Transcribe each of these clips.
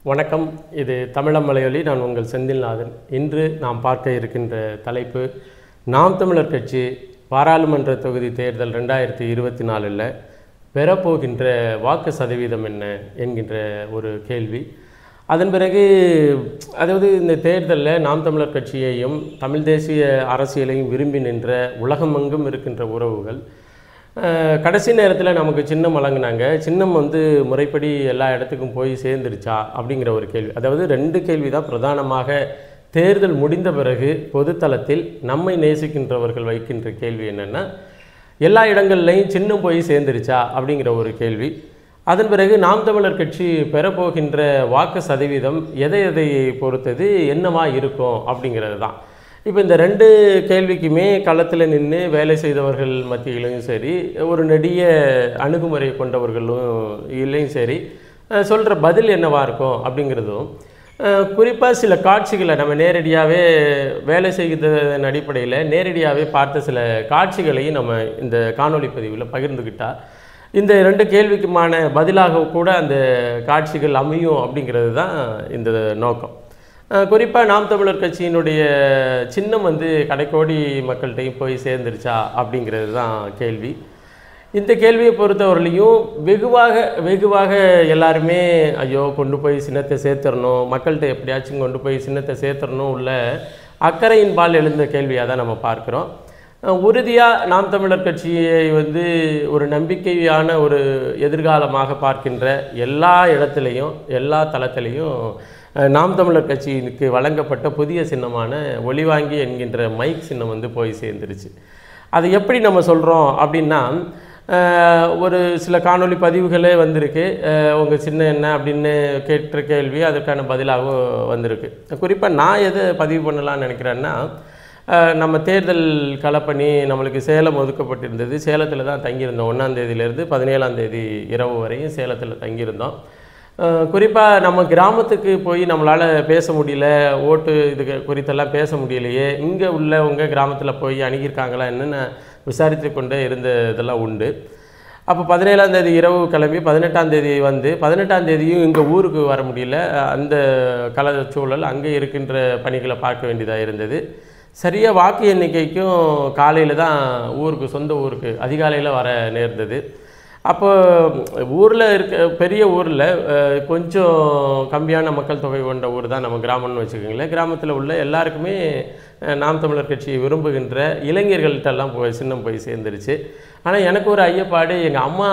வணக்கம். இது தமிழம் மலையொலி. நான் உங்கள் செந்தில்நாதன். இன்று நாம் பார்க்க இருக்கின்ற தலைப்பு, நாம் தமிழர் கட்சி பாராளுமன்ற தொகுதி தேர்தல் 2024 பெறப்போகின்ற வாக்கு சதவீதம் என்ன என்கின்ற ஒரு கேள்வி. அதன் பிறகு அதாவது இந்த தேர்தலில் நாம் தமிழர் கட்சியையும் தமிழ் தேசிய அரசியலையும் விரும்பி நின்ற உலகமெங்கும் இருக்கின்ற உறவுகள் கடைசி நேரத்தில் நமக்கு சின்னம் வழங்கினாங்க. சின்னம் முறைப்படி எல்லா இடத்துக்கும் போய் சேர்ந்துருச்சா அப்படிங்கிற ஒரு கேள்வி. அதாவது 2 கேள்வி தான் பிரதானமாக தேர்தல் முடிந்த பிறகு பொதுத்தளத்தில் நம்மை நேசிக்கின்றவர்கள் வைக்கின்ற கேள்வி என்னென்னா, எல்லா இடங்கள்லையும் சின்னம் போய் சேர்ந்துருச்சா அப்படிங்கிற ஒரு கேள்வி. அதன் பிறகு நாம் தமிழர் கட்சி பெறப்போகின்ற வாக்கு சதவீதம் எதை பொறுத்தது என்னவா இருக்கும் அப்படிங்கிறது தான். இப்போ இந்த 2 கேள்விக்குமே களத்தில் நின்று வேலை செய்தவர்கள் மத்தியிலையும் சரி, ஒரு நெடிய அணுகுமுறை கொண்டவர்களும் இல்லையும் சரி, சொல்கிற பதில் என்னவாக இருக்கும் அப்படிங்கிறதும், குறிப்பாக சில காட்சிகளை நம்ம நேரடியாகவே வேலை செய்கிறதன் அடிப்படையில் நேரடியாகவே பார்த்த சில காட்சிகளையும் நம்ம இந்த காணொளி பதிவில் பகிர்ந்துக்கிட்டால் இந்த 2 கேள்விக்குமான பதிலாக கூட அந்த காட்சிகள் அமையும் அப்படிங்கிறது தான் இந்த நோக்கம். குறிப்பாக நாம் தமிழர் கட்சியினுடைய சின்னம் கடைக்கோடி மக்கள்கிட்டையும் போய் சேர்ந்துருச்சா அப்படிங்கிறது தான் கேள்வி. இந்த கேள்வியை பொறுத்தவரையிலையும் வெகுவாக எல்லாருமே ஐயோ கொண்டு போய் சின்னத்தை சேர்த்துடணும், மக்கள்கிட்ட எப்படியாச்சும் கொண்டு போய் சின்னத்தை சேர்த்துடணும் உள்ள அக்கறையின்பால் எழுந்த கேள்வியாக தான் நம்ம பார்க்குறோம். உறுதியாக நாம் தமிழர் கட்சியை ஒரு நம்பிக்கையான ஒரு எதிர்காலமாக பார்க்கின்ற எல்லா இடத்துலையும் எல்லா தளத்திலையும் நாம் தமிழர் கட்சிக்கு வழங்கப்பட்ட புதிய சின்னமான ஒளிவாங்கி என்கின்ற மைக் சின்னம் போய் சேர்ந்துருச்சு. அது எப்படி நம்ம சொல்கிறோம் அப்படின்னா, ஒரு சில காணொளி பதிவுகளே வந்திருக்கு. உங்கள் சின்னம் என்ன அப்படின்னு கேட்ட கேள்வி அதற்கான பதிலாகவும் வந்திருக்கு. குறிப்பாக நான் எதை பதிவு பண்ணலான்னு நினைக்கிறேன்னா, நம்ம தேர்தல் களப்பணி நம்மளுக்கு சேலம் ஒதுக்கப்பட்டிருந்தது. சேலத்தில் தான் தங்கியிருந்தோம். 1ஆம் தேதியிலேருந்து 17ஆம் தேதி இரவு வரையும் சேலத்தில் தங்கியிருந்தோம். குறிப்பாக நம்ம கிராமத்துக்கு போய் நம்மளால் பேச முடியல, ஓட்டு இது குறித்தெல்லாம் பேச முடியலையே, இங்கே உள்ள உங்கள் கிராமத்தில் போய் அணுகியிருக்காங்களா என்னென்னு விசாரித்து கொண்டே இருந்த இதெல்லாம் உண்டு. அப்போ 17ஆம் தேதி இரவு கிளம்பி 18ஆம் தேதி 18ஆம் தேதியும் இங்கே ஊருக்கு வர முடியல. அந்த சூழல் அங்கே இருக்கின்ற பணிகளை பார்க்க வேண்டியதாக இருந்தது. சரியாக வாக்கு எண்ணிக்கைக்கும் காலையில் தான் சொந்த ஊருக்கு அதிகாலையில் வர நேர்ந்தது. அப்போ ஊரில் பெரிய ஊரில் கொஞ்சம் கம்மியான மக்கள் தொகை கொண்ட ஊர் தான் நம்ம கிராமம்னு வச்சுக்கோங்களேன். கிராமத்தில் உள்ள எல்லாருக்குமே நாம் தமிழர் கட்சியை விரும்புகின்ற இளைஞர்கள்ட்டெல்லாம் சின்னம் போய் சேர்ந்துருச்சு. ஆனால் எனக்கு ஒரு ஐயப்பாடு, எங்கள் அம்மா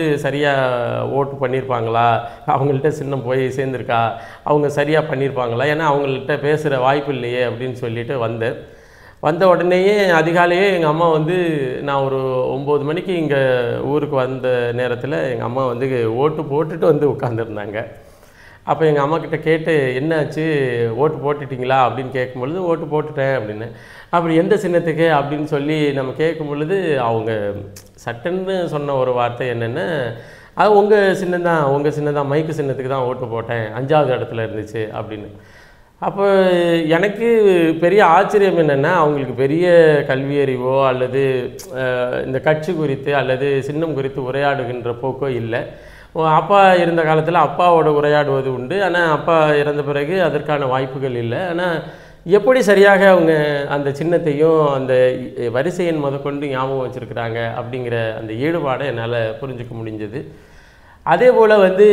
சரியாக ஓட்டு பண்ணியிருப்பாங்களா, அவங்கள்ட்ட சின்னம் போய் சேர்ந்துருக்கா, அவங்க சரியாக பண்ணியிருப்பாங்களா, ஏன்னா அவங்கள்ட்ட பேசுகிற வாய்ப்பு இல்லையே அப்படின்னு சொல்லிட்டு வந்த உடனேயே அதிகாலையே எங்கள் அம்மா நான் ஒரு 9 மணிக்கு இங்கே ஊருக்கு வந்த நேரத்தில் எங்கள் அம்மா ஓட்டு போட்டுட்டு உட்காந்துருந்தாங்க. அப்போ எங்கள் அம்மாக்கிட்ட கேட்டு, என்னாச்சு ஓட்டு போட்டுட்டிங்களா அப்படின்னு கேட்கும்பொழுது, ஓட்டு போட்டுட்டேன் அப்படின்னு. அப்படி எந்த சின்னத்துக்கு அப்படின்னு சொல்லி நம்ம கேட்கும் பொழுது அவங்க சட்டன்னு சொன்ன ஒரு வார்த்தை என்னென்னா, அது உங்கள் சின்னம் தான் மைக்கு சின்னத்துக்கு தான் ஓட்டு போட்டேன், 5ஆவது இடத்துல இருந்துச்சு அப்படின்னு. அப்போ எனக்கு பெரிய ஆச்சரியம் என்னென்னா, அவங்களுக்கு பெரிய கல்வி அறிவோ அல்லது இந்த கட்சி குறித்து அல்லது சின்னம் குறித்து உரையாடுகின்ற போக்கோ இல்லை. அப்பா இருந்த காலத்தில் அப்பாவோட உரையாடுவது உண்டு, ஆனால் அப்பா இறந்த பிறகு அதற்கான வாய்ப்புகள் இல்லை. ஆனால் எப்படி சரியாக அவங்க அந்த சின்னத்தையும் அந்த வரிசையின் முதற்கொண்டு ஞாபகம் வச்சுருக்கிறாங்க அப்படிங்கிற அந்த ஈடுபாடை என்னால் புரிஞ்சுக்க முடிஞ்சது. அதே போல்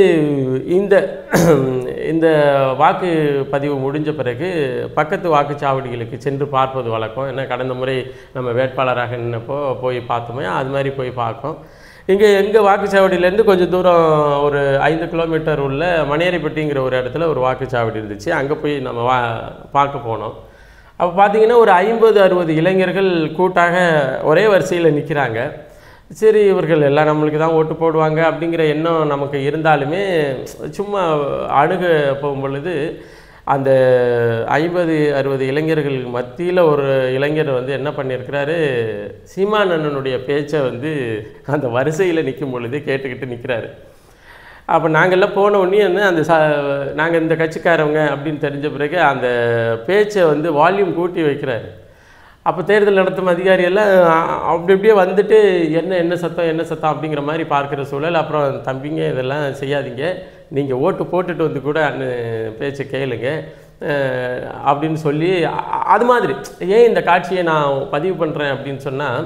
இந்த வாக்கு பதிவு முடிஞ்ச பிறகு பக்கத்து வாக்குச்சாவடிகளுக்கு சென்று பார்ப்பது வழக்கம். ஏன்னா கடந்த முறை நம்ம வேட்பாளராக நின்னப்போ போய் பார்த்தோமே, அது மாதிரி போய் பார்ப்போம். எங்கள் வாக்குச்சாவடியிலேருந்து கொஞ்சம் தூரம் ஒரு 5 கிலோமீட்டர் உள்ள மணியரைப்பட்டிங்கிற ஒரு இடத்துல ஒரு வாக்குச்சாவடி இருந்துச்சு. அங்கே போய் நம்ம பார்க்க போனோம். அப்போ பார்த்திங்கன்னா ஒரு 50-60 இளைஞர்கள் கூட்டாக ஒரே வரிசையில் நிற்கிறாங்க. சரி, இவர்கள் எல்லாம் நம்மளுக்கு தான் ஓட்டு போடுவாங்க அப்படிங்கிற எண்ணம் நமக்கு இருந்தாலுமே, சும்மா அணுக போகும்பொழுது அந்த 50-60 இளைஞர்கள் மத்தியில் ஒரு இளைஞர் என்ன பண்ணியிருக்கிறாரு, சீமான் அண்ணனுடைய பேச்சை அந்த வரிசையில் நிற்கும் பொழுது கேட்டுக்கிட்டு நிற்கிறாரு. அப்போ நாங்கள்லாம் போன உடனே நாங்கள் இந்த கட்சிக்காரவங்க அப்படின்னு தெரிஞ்ச பிறகு அந்த பேச்சை வால்யூம் கூட்டி வைக்கிறாரு. அப்போ தேர்தல் நடத்தும் அதிகாரியெல்லாம் அப்படி இப்படியே வந்துட்டு என்ன சத்தம் அப்படிங்கிற மாதிரி பார்க்குற சூழல். அப்புறம் தம்பிங்க இதெல்லாம் செய்யாதீங்க, நீங்கள் ஓட்டு போட்டுட்டு வந்து கூட பேச்சை கேளுங்க அப்படின்னு சொல்லி அது மாதிரி. ஏன் இந்த காட்சியை நான் பதிவு பண்ணுறேன் அப்படின்னு சொன்னால்,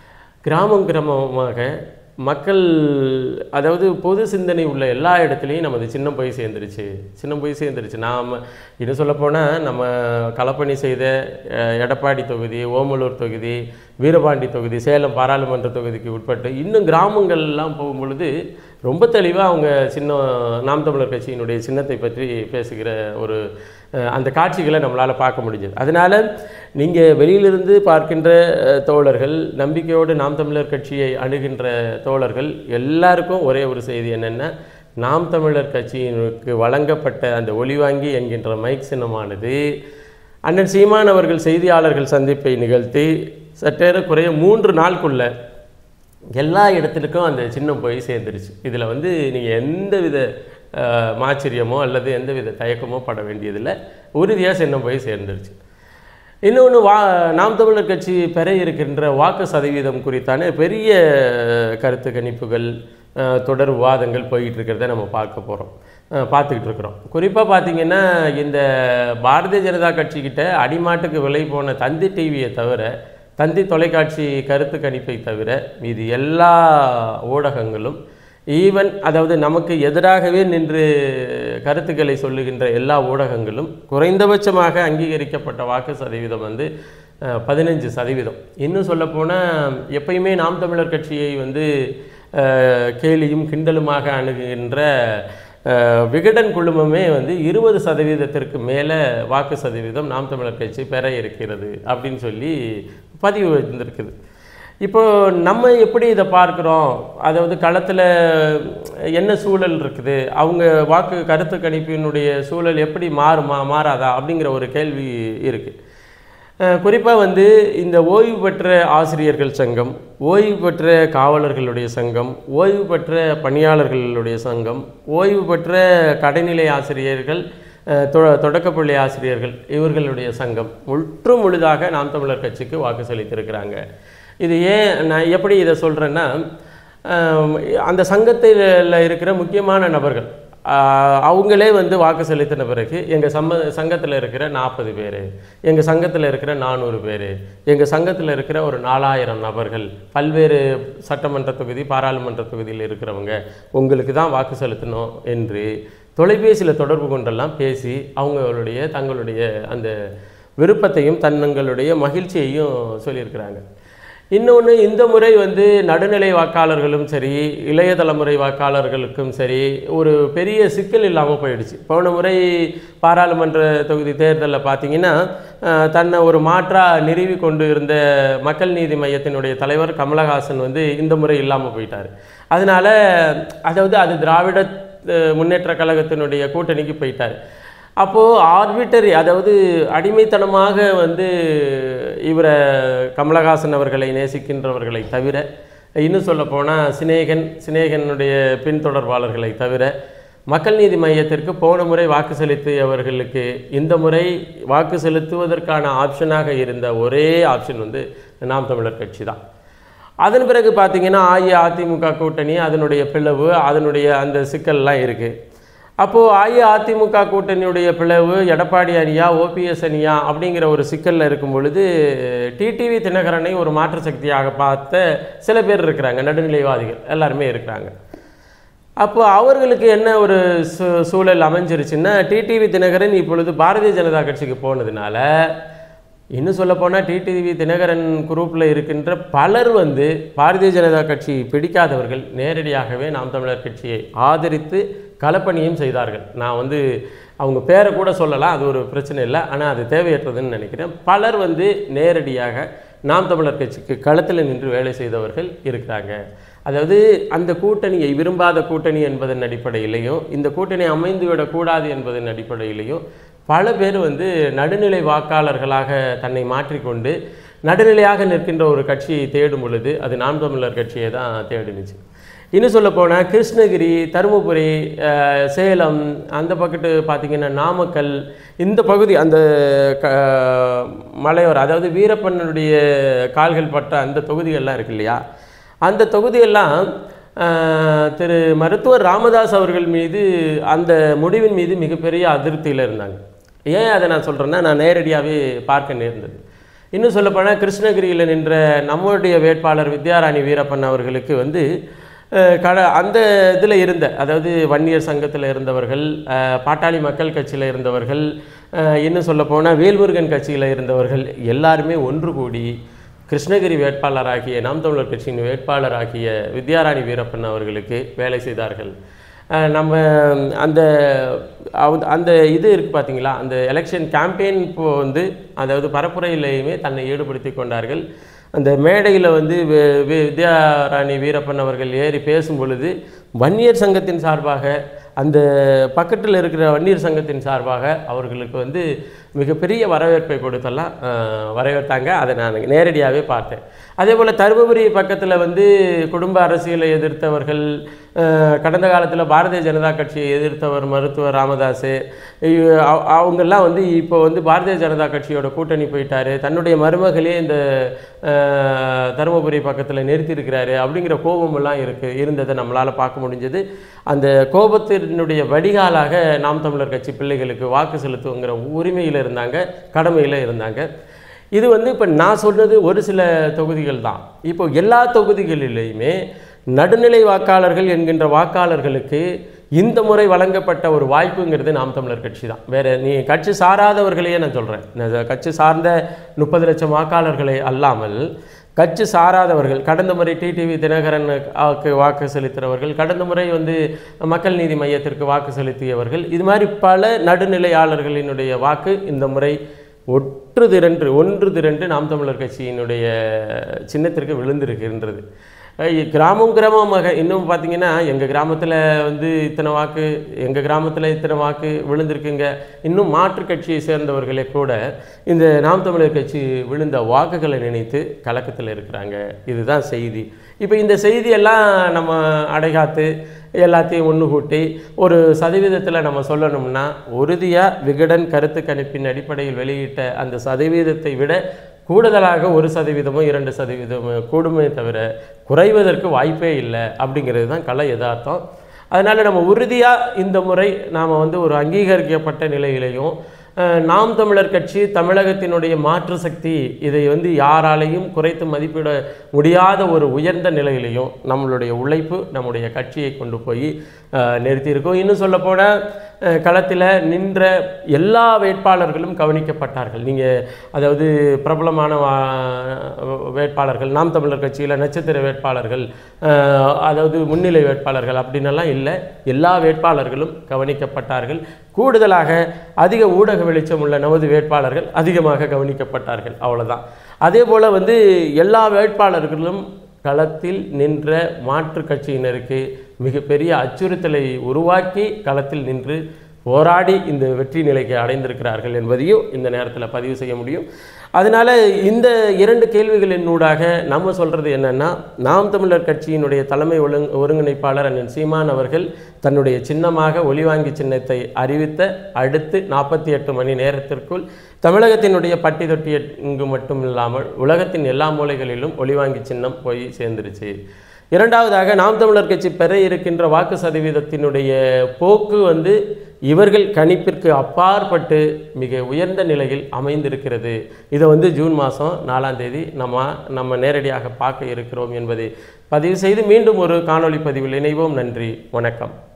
கிராமமாக மக்கள், அதாவது பொது சிந்தனை உள்ள எல்லா இடத்துலையும் நமது சின்னம் போய் சேர்ந்துருச்சு. நாம் இன்னும் சொல்லப்போனால் நம்ம களப்பணி செய்த எடப்பாடி தொகுதி, ஓமலூர் தொகுதி, வீரபாண்டி தொகுதி, சேலம் பாராளுமன்ற தொகுதிக்கு உட்பட்டு இன்னும் கிராமங்கள்லாம் போகும்பொழுது ரொம்ப தெளிவாக அவங்க நாம் தமிழர் கட்சியினுடைய சின்னத்தை பற்றி பேசுகிற ஒரு அந்த காட்சிகளை நம்மளால் பார்க்க முடிஞ்சது. அதனால் நீங்கள் வெளியிலிருந்து பார்க்கின்ற தோழர்கள், நம்பிக்கையோடு நாம் தமிழர் கட்சியை அணுகின்ற தோழர்கள் எல்லாருக்கும் ஒரே ஒரு செய்தி என்னென்னா, நாம் தமிழர் கட்சியினுக்கு வழங்கப்பட்ட அந்த ஒலிவாங்கி என்கின்ற மைக் சின்னமானது அண்ணன் சீமான் அவர்கள் செய்தியாளர்கள் சந்திப்பை நிகழ்த்தி சற்றேறக்குறைய 3 நாளுக்குள்ள எல்லா இடத்துக்கும் அந்த சின்னம் போய் சேர்ந்துருச்சு. இதில் நீங்கள் எந்தவித மாச்சரியமோ அல்லது எந்தவித தயக்கமோ பட வேண்டியதில்லை, உறுதியாக சின்னம் போய் சேர்ந்துருச்சு. இன்னொன்று, நாம் தமிழர் கட்சி பெற இருக்கின்ற வாக்கு சதவீதம் குறித்தான பெரிய கருத்து கணிப்புகள், தொடர் விவாதங்கள் போயிட்டு இருக்கிறத நம்ம பார்த்துக்கிட்டு இருக்கிறோம். குறிப்பாக பார்த்திங்கன்னா, இந்த பாரதிய ஜனதா கட்சிக்கிட்ட அடிமாட்டுக்கு விலை போன தந்தி டிவியை தவிர, தந்தி தொலைக்காட்சி கருத்து கணிப்பை தவிர மீது எல்லா ஊடகங்களும், ஈவன் அதாவது நமக்கு எதிராகவே நின்று கருத்துக்களை சொல்லுகின்ற எல்லா ஊடகங்களும் குறைந்தபட்சமாக அங்கீகரிக்கப்பட்ட வாக்கு சதவீதம் 15%. இன்னும் சொல்லப்போனால், எப்பயுமே நாம் தமிழர் கட்சியை கேலியும் கிண்டலுமாக அணுகுகின்ற விகடன் குழுமமே 20% மேலே வாக்கு சதவீதம் நாம் தமிழர் கட்சி பெற இருக்கிறது அப்படின்னு சொல்லி பதிவு இருந்திருக்குது. இப்போது நம்ம எப்படி இதை பார்க்குறோம், அதாவது களத்தில் என்ன சூழல் இருக்குது, அவங்க வாக்கு கருத்து கணிப்பினுடைய சூழல் எப்படி மாறாதா அப்படிங்கிற ஒரு கேள்வி இருக்குது. குறிப்பாக இந்த ஓய்வு பெற்ற ஆசிரியர்கள் சங்கம், ஓய்வு பெற்ற காவலர்களுடைய சங்கம், ஓய்வு பெற்ற பணியாளர்களுடைய சங்கம், ஓய்வு பெற்ற கடைநிலை ஆசிரியர்கள், தொடக்கப்பள்ளி ஆசிரியர்கள், இவர்களுடைய சங்கம் முழுதாக நாம் தமிழர் கட்சிக்கு வாக்கு செலுத்தியிருக்கிறாங்க. இது நான் எப்படி இதை சொல்கிறேன்னா, அந்த சங்கத்தில் இருக்கிற முக்கியமான நபர்கள் அவங்களே வாக்கு செலுத்தின பிறகு எங்கள் சங்கத்தில் இருக்கிற 40 பேர், எங்கள் சங்கத்தில் இருக்கிற 400 பேர், எங்கள் சங்கத்தில் இருக்கிற ஒரு 4000 நபர்கள், பல்வேறு சட்டமன்ற தொகுதி, பாராளுமன்ற தொகுதியில் இருக்கிறவங்க உங்களுக்கு தான் வாக்கு செலுத்தணும் என்று தொலைபேசியில் தொடர்பு கொண்டெல்லாம் பேசி தங்களுடைய அந்த விருப்பத்தையும் தங்களுடைய மகிழ்ச்சியையும் சொல்லியிருக்கிறாங்க. இன்னொன்று, இந்த முறை நடுநிலை வாக்காளர்களும் சரி, இளைய தலைமுறை வாக்காளர்களுக்கும் சரி, ஒரு பெரிய சிக்கல் இல்லாமல் போயிடுச்சு. போன முறை பாராளுமன்ற தொகுதி தேர்தலில் பார்த்திங்கன்னா, தன்னை ஒரு மாற்றாக நிறுவி கொண்டு இருந்த மக்கள் நீதி மையத்தினுடைய தலைவர் கமலஹாசன் இந்த முறை இல்லாமல் போயிட்டார். அதனால் அது திராவிட முன்னேற்ற கழகத்தினுடைய கூட்டணிக்கு போயிட்டார். அப்போது ஆர்பிட்டரி, அதாவது அடிமைத்தனமாக இவரை கமலஹாசன் அவர்களை நேசிக்கின்றவர்களை தவிர, இன்னும் சொல்லப்போனால் சினேகனுடைய பின்தொடர்பாளர்களை தவிர, மக்கள் நீதி மையத்திற்கு போன முறை வாக்கு செலுத்தியவர்களுக்கு இந்த முறை வாக்கு செலுத்துவதற்கான ஆப்ஷனாக இருந்த ஒரே ஆப்ஷன் நாம் தமிழர் கட்சி தான். அதன் பிறகு பார்த்திங்கன்னா, அஇஅதிமுக கூட்டணி, அதனுடைய பிளவு, அதனுடைய அந்த சிக்கல்லாம் இருக்குது. அப்போது அஇஅதிமுக கூட்டணியுடைய பிளவு எடப்பாடி அணியா ஓபிஎஸ் அணியா அப்படிங்கிற ஒரு சிக்கலில் இருக்கும் பொழுது, டிடிவி தினகரனை ஒரு மாற்று சக்தியாக பார்த்த சில பேர் இருக்கிறாங்க, நடுநிலைவாதிகள் எல்லாருமே இருக்கிறாங்க. அப்போ அவர்களுக்கு என்ன ஒரு சூழல் அமைஞ்சிருச்சுன்னா, டிடிவி தினகரன் இப்பொழுது பாரதிய ஜனதா கட்சிக்கு போனதுனால, இன்னும் சொல்லப்போனால் டிடிவி தினகரன் குரூப்பில் இருக்கின்ற பலர் பாரதிய ஜனதா கட்சி பிடிக்காதவர்கள் நேரடியாகவே நாம் தமிழர் கட்சியை ஆதரித்து களப்பணியும் செய்தார்கள். நான் அவங்க பேரை கூட சொல்லலாம், அது ஒரு பிரச்சனை இல்லை, ஆனால் அது தேவையற்றதுன்னு நினைக்கிறேன். பலர் நேரடியாக நாம் தமிழர் கட்சிக்கு களத்தில் நின்று வேலை செய்தவர்கள் இருக்கிறாங்க. அதாவது அந்த கூட்டணியை விரும்பாத கூட்டணி என்பதன் அடிப்படையிலையும், இந்த கூட்டணி அமைந்துவிடக்கூடாது என்பதன் அடிப்படையிலையும் பல பேர் நடுநிலை வாக்காளர்களாக தன்னை மாற்றிக்கொண்டு நடுநிலையாக நிற்கின்ற ஒரு கட்சியை தேடும் பொழுது அது நாம் தமிழர் கட்சியை தான் தேடினுச்சு. இன்னும் சொல்லப்போனால் கிருஷ்ணகிரி, தருமபுரி, சேலம், அந்த பக்கத்து பார்த்திங்கன்னா நாமக்கல், இந்த பகுதி அந்த மலையோர அதாவது வீரப்பனுடைய கால்கள் பட்ட அந்த தொகுதிகள்லாம் இருக்கு இல்லையா, அந்த தொகுதியெல்லாம் திரு மருத்துவர் ராமதாஸ் அவர்கள் மீது அந்த முடிவின் மீது மிகப்பெரிய அதிருப்தியில் இருந்தாங்க. ஏன் அதை நான் சொல்கிறேன்னா, நான் நேரடியாகவே பார்க்க நேர்ந்தது. இன்னும் சொல்லப்போனால் கிருஷ்ணகிரியில் நின்ற நம்முடைய வேட்பாளர் வித்யாராணி வீரப்பன் அவர்களுக்கு வந்து அந்த இதில் இருந்த, அதாவது வன்னியர் சங்கத்தில் இருந்தவர்கள், பாட்டாளி மக்கள் கட்சியில் இருந்தவர்கள், இன்னும் சொல்லப்போனால் வேல்முருகன் கட்சியில் இருந்தவர்கள் எல்லாருமே ஒன்று கூடி கிருஷ்ணகிரி வேட்பாளராகிய நாம் தமிழர் கட்சியின் வேட்பாளராகிய வித்யாராணி வீரப்பன் அவர்களுக்கு வேலை செய்தார்கள். நம்ம அந்த அந்த இது இருக்குது பார்த்தீங்களா, அந்த எலெக்ஷன் கேம்பெயின் இப்போது வந்து அதாவது பரப்புரையிலேயுமே தன்னை ஈடுபடுத்தி கொண்டார்கள். அந்த மேடையில் வந்து வித்யாராணி வீரப்பன் அவர்கள் ஏறி பேசும் பொழுது வன்னியர் சங்கத்தின் சார்பாக, அந்த பக்கத்தில் இருக்கிற வன்னியர் சங்கத்தின் சார்பாக அவர்களுக்கு வந்து மிகப்பெரிய வரவேற்பை கொடுத்தெல்லாம் வரவேற்றாங்க. அதை நான் நேரடியாகவே பார்த்தேன். அதே போல் தருமபுரி பக்கத்தில் வந்து குடும்ப அரசியலை எதிர்த்தவர்கள், கடந்த காலத்தில் பாரதிய ஜனதா கட்சியை எதிர்த்தவர் மருத்துவர் ராமதாஸ், அவங்கெல்லாம் வந்து இப்போ வந்து பாரதிய ஜனதா கட்சியோட கூட்டணி போயிட்டார், தன்னுடைய மருமகளே இந்த தருமபுரி பக்கத்தில் நிறுத்தியிருக்கிறாரு அப்படிங்கிற கோபமெல்லாம் இருந்ததை நம்மளால் பார்க்க முடிஞ்சது. அந்த கோபத்தினுடைய வடிகாலாக நாம் தமிழர் கட்சி பிள்ளைகளுக்கு வாக்கு செலுத்துங்கிற உரிமையில் இருந்தாங்க, கடமையில் இருந்தாங்க. இது வந்து இப்போ நான் சொன்னது ஒரு சில தொகுதிகள் தான். இப்போ எல்லா தொகுதிகளிலேயுமே நடுநிலை வாக்காளர்கள் என்கின்ற வாக்காளர்களுக்கு இந்த முறை வழங்கப்பட்ட ஒரு வாய்ப்புங்கிறது நாம் தமிழர் கட்சி தான். வேறு நீ கட்சி சாராதவர்களையே நான் சொல்கிறேன், கட்சி சார்ந்த 30 லட்சம் வாக்காளர்களை அல்லாமல் கட்சி சாராதவர்கள், கடந்த முறை டிடிவி தினகரனுக்கு வாக்கு செலுத்துகிறவர்கள், கடந்த முறை வந்து மக்கள் நீதி மையத்திற்கு வாக்கு செலுத்தியவர்கள், இது மாதிரி பல நடுநிலையாளர்களினுடைய வாக்கு இந்த முறை ஒன்று திரண்டு நாம் தமிழர் கட்சியினுடைய சின்னத்திற்கு விழுந்திருக்கின்றது. கிராமமாக இன்னும் பார்த்திங்கன்னா எங்கள் கிராமத்தில் வந்து இத்தனை வாக்கு, எங்கள் கிராமத்தில் இத்தனை வாக்கு விழுந்திருக்குங்க. இன்னும் மாற்றுக் கட்சியை சேர்ந்தவர்களே கூட இந்த நாம் தமிழர் கட்சி விழுந்த வாக்குகளை நினைத்து கலக்கத்தில் இருக்கிறாங்க. இதுதான் செய்தி. இப்போ இந்த செய்தியெல்லாம் நம்ம அடைகாத்து எல்லாத்தையும் ஒன்று கூட்டி ஒரு சதவீதத்தில் நம்ம சொல்லணும்னா, உறுதியாக விகடன் கருத்து கணிப்பின் அடிப்படையில் வெளியிட்ட அந்த சதவீதத்தை விட கூடுதலாக 1%, 2% கூடுமே தவிர குறைவதற்கு வாய்ப்பே இல்லை அப்படிங்கிறது தான் கள யதார்த்தம். அதனால் நம்ம உறுதியாக இந்த முறை நாம் வந்து ஒரு அங்கீகரிக்கப்பட்ட நிலையிலையும், நாம் தமிழர் கட்சி தமிழகத்தினுடைய மாற்று சக்தி, இதை வந்து யாராலையும் குறைத்து மதிப்பிட முடியாத ஒரு உயர்ந்த நிலையிலையும் நம்மளுடைய உழைப்பு நம்முடைய கட்சியை கொண்டு போய் நிறுத்தியிருக்கோம். இன்னும் சொல்லப்போனால் களத்தில் நின்ற எல்லா வேட்பாளர்களும் கவனிக்கப்பட்டார்கள். நீங்கள் அதாவது பிரபலமான வேட்பாளர்கள், நாம் தமிழர் கட்சியில் நட்சத்திர வேட்பாளர்கள், அதாவது முன்னிலை வேட்பாளர்கள் அப்படின்னெல்லாம் இல்லை, எல்லா வேட்பாளர்களும் கவனிக்கப்பட்டார்கள். கூடுதலாக அதிக ஊடக வெளிச்சம் உள்ள நமது வேட்பாளர்கள் அதிகமாக கவனிக்கப்பட்டார்கள். அவ்வளோதான். அதே போல் வந்து எல்லா வேட்பாளர்களும் களத்தில் நின்ற மாற்று கட்சியினருக்கு மிகப்பெரிய அச்சுறுத்தலை உருவாக்கி களத்தில் நின்று போராடி இந்த வெற்றி நிலைக்கு அடைந்திருக்கிறார்கள் என்பதையும் இந்த நேரத்தில் பதிவு செய்ய முடியும். அதனால் இந்த 2 கேள்விகளினூடாக நம்ம சொல்கிறது என்னென்னா, நாம் தமிழர் கட்சியினுடைய தலைமை ஒருங்கிணைப்பாளர் அண்ணன் சீமான் அவர்கள் தன்னுடைய சின்னமாக ஒலிவாங்கி சின்னத்தை அறிவித்த அடுத்து 48 மணி நேரத்திற்குள் தமிழகத்தினுடைய பட்டி தொட்டி இங்கு மட்டும் இல்லாமல் உலகத்தின் எல்லா மூலைகளிலும் ஒலிவாங்கி சின்னம் போய் சேர்ந்துருச்சு. இரண்டாவதாக, நாம் தமிழர் கட்சி பெற இருக்கின்ற வாக்கு சதவீதத்தினுடைய போக்கு வந்து இவர்கள் கணிப்பிற்கு அப்பாற்பட்டு மிக உயர்ந்த நிலையில் அமைந்திருக்கிறது. இதை வந்து ஜூன் மாதம் 4ஆம் தேதி நம்ம நேரடியாக பார்க்க இருக்கிறோம் என்பதை பதிவு செய்து மீண்டும் ஒரு காணொளி பதிவில் இணைவோம். நன்றி, வணக்கம்.